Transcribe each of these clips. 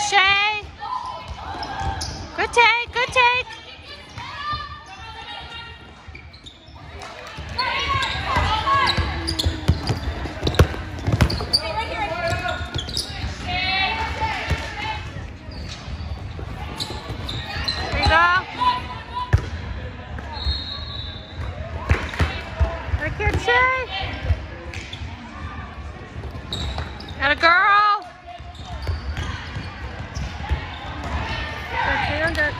Shay. Good take, good take. There you go. Good kid, Shay. Got a girl. Good, good.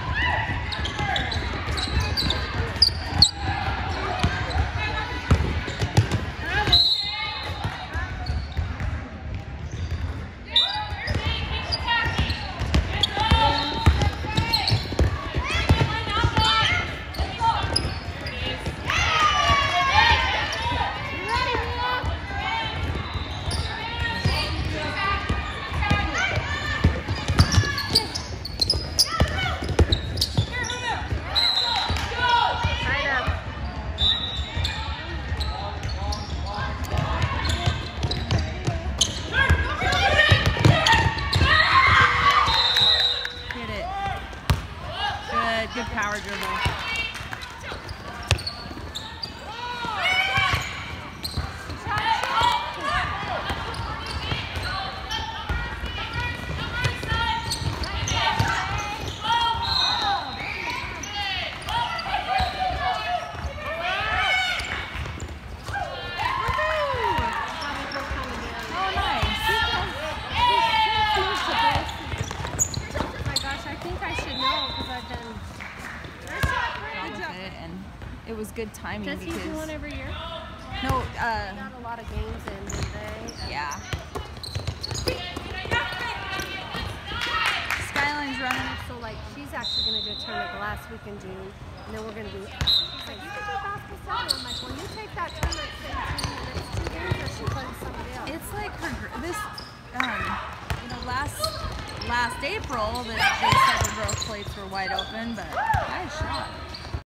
Good power dribble. It was good timing. Does he do one every year? No, got a lot of games in, did they? Yeah. Skyline's running. So like she's actually gonna do a tournament the last week in June, and then we're gonna be. She's like, you can do basketball 7. I'm like, well, you take that tournament in the next 2 games, or she plays somebody else. It's like her this, you know, last April that they said her growth plates were wide open, but nice shot.